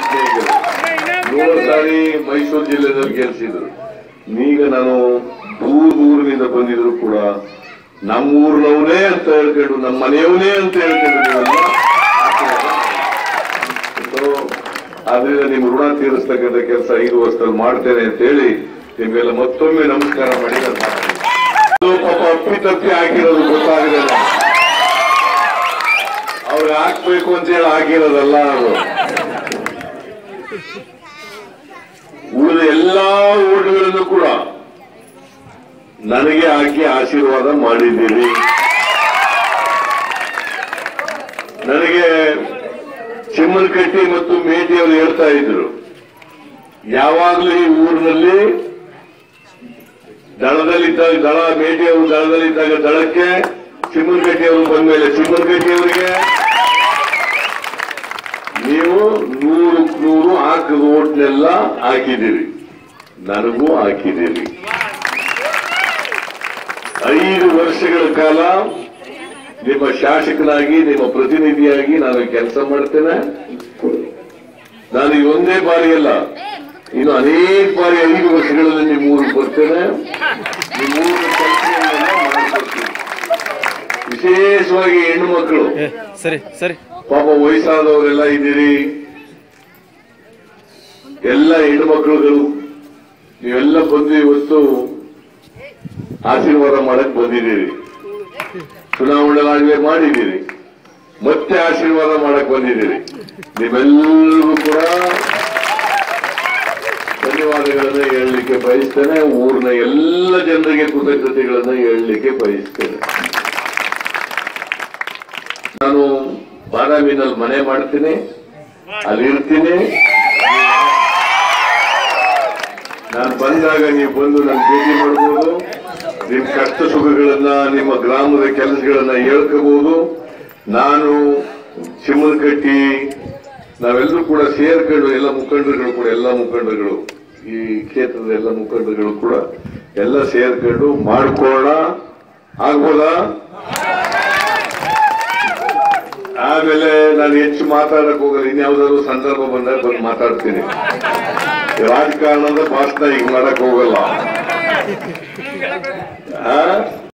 7 ಸಾರಿ ಮೈಸೂರು ಜಿಲ್ಲೆಯಲ್ಲಿ ಗೆಲ್ಸಿದ್ರು. ಈಗ ನಾನು ದೂರದಿಂದ ಬಂದಿದ್ರು ಕೂಡ ನಮ್ಮೂರ್ನವನೇ ಅಂತ ಹೇಳ್ಕೊಂಡು, ನಮ್ಮ ಮನೆಯವನೇ ಅಂತ ಹೇಳ್ಕೊಂಡು ಆದ್ರಿಂದ ನಿಮ್ ಋಣ ತೀರಿಸ್ತಕ್ಕಂಥ ಕೆಲಸ 5 ವರ್ಷದಲ್ಲಿ ಮಾಡ್ತೇನೆ ಅಂತ ಹೇಳಿ ನಿಮ್ಗೆಲ್ಲ ಮತ್ತೊಮ್ಮೆ ನಮಸ್ಕಾರ ಮಾಡಿ ಪಾಪ ಅಪ್ಪಿತಪ್ಪಿ ಹಾಕಿರೋದು ಗೊತ್ತಾಗಿದೆ. ಅವ್ರಿಗೆ ಹಾಕ್ಬೇಕು ಅಂತ ಹೇಳಿ ಹಾಕಿರೋದಲ್ಲ. ಅದು ಉಳಿದ ಎಲ್ಲಾ ಓಟ್ಗಳನ್ನು ಕೂಡ ನನಗೆ ಹಾಕಿ ಆಶೀರ್ವಾದ ಮಾಡಿದ್ದೀರಿ. ನನಗೆ ಚಿಮ್ಮನಕಟ್ಟಿ ಮತ್ತು ಮೇಟಿ ಅವರು ಹೇಳ್ತಾ ಇದ್ರು, ಯಾವಾಗಲೂ ಈ ಊರಿನಲ್ಲಿ ದಳದಲ್ಲಿದ್ದಾಗ ಮೇಟಿ ಅವರು ದಳದಲ್ಲಿದ್ದಾಗ ದಳಕ್ಕೆ, ಚಿಮ್ಮನಕಟ್ಟಿ ಅವರು ಬಂದ ಮೇಲೆ ಚಿಮ್ಮನಕಟ್ಟಿ ಅವರಿಗೆ ನೀವು 100 ಹಾಕಿದ ಓಟ್ನೆಲ್ಲ ಹಾಕಿದ್ದೀರಿ, ನನಗೂ ಹಾಕಿದ್ದೀರಿ. 5 ವರ್ಷಗಳ ಕಾಲ ನಿಮ್ಮ ಶಾಸಕನಾಗಿ, ನಿಮ್ಮ ಪ್ರತಿನಿಧಿಯಾಗಿ ನಾನು ಕೆಲಸ ಮಾಡ್ತೇನೆ. ನಾನು ಒಂದೇ ಬಾರಿ ಅಲ್ಲ, ಇನ್ನು ಅನೇಕ ಬಾರಿ 5 ವರ್ಷಗಳಲ್ಲಿ ನಿಮ್ಮ ಊರಿಗೆ ಬರ್ತೇನೆ. ನಿಮ್ಮ ಊರಿನ ಕೆಲಸಗಳನ್ನೆಲ್ಲ ಮಾಡಿಕೊಡ್ತೀನಿ. ವಿಶೇಷವಾಗಿ ಹೆಣ್ಣು ಮಕ್ಕಳು, ಸರಿ ಪಾಪ ವಯಸ್ಸಾದವರೆಲ್ಲ ಇದ್ದೀರಿ, ಎಲ್ಲ ಹೆಣ್ಣು ಮಕ್ಕಳುಗಳು ನೀವೆಲ್ಲ ಬಂದು ಇವತ್ತು ಆಶೀರ್ವಾದ ಮಾಡಕ್ ಬಂದಿದ್ದೀರಿ. ಚುನಾವಣೆಗಳಾಗಲೇ ಮಾಡಿದ್ದೀರಿ, ಮತ್ತೆ ಆಶೀರ್ವಾದ ಮಾಡಕ್ ಬಂದಿದ್ದೀರಿ. ನಿಮ್ಮೆಲ್ಲರಿಗೂ ಕೂಡ ಧನ್ಯವಾದಗಳನ್ನ ಹೇಳಲಿಕ್ಕೆ ಬಯಸ್ತೇನೆ. ಊರಿನ ಎಲ್ಲ ಜನರಿಗೆ ಕೃತಜ್ಞತೆಗಳನ್ನ ಹೇಳಲಿಕ್ಕೆ ಬಯಸ್ತೇನೆ. ನಾನು ಬಾದಾಮಿನಲ್ಲಿ ಮನೆ ಮಾಡ್ತೀನಿ, ಅಲ್ಲಿರ್ತೀನಿ. ನಾನು ಬಂದಾಗ ನೀವು ಬಂದು ನನ್ನ ಭೇಟಿ ಮಾಡಬಹುದು, ನಿಮ್ಮ ಕಷ್ಟ ಸುಖಗಳನ್ನ, ನಿಮ್ಮ ಗ್ರಾಮದ ಕೆಲಸಗಳನ್ನ ಹೇಳ್ಕೋಬಹುದು. ನಾನು ಚಿಮ್ಮನಕಟ್ಟಿ ನಾವೆಲ್ಲರೂ ಕೂಡ ಸೇರ್ಕೊಂಡು, ಎಲ್ಲ ಮುಖಂಡರುಗಳು ಈ ಕ್ಷೇತ್ರದ ಎಲ್ಲ ಮುಖಂಡರುಗಳು ಕೂಡ ಎಲ್ಲ ಸೇರ್ಕೊಂಡು ಮಾಡ್ಕೊಳ್ಳೋಣ. ಆಗ್ಬೋದಾ? ಆಮೇಲೆ ನಾನು ಹೆಚ್ಚು ಮಾತಾಡಕ್ ಹೋಗಲ್ಲ, ಇನ್ಯಾವುದಾದ್ರು ಸಂದರ್ಭ ಬಂದಾಗ ಬಂದು ಮಾತಾಡ್ತೀನಿ. ರಾಜಕಾರಣದ ಭಾಷಣ ಈಗ ಮಾಡಕ್ ಹೋಗಲ್ಲ.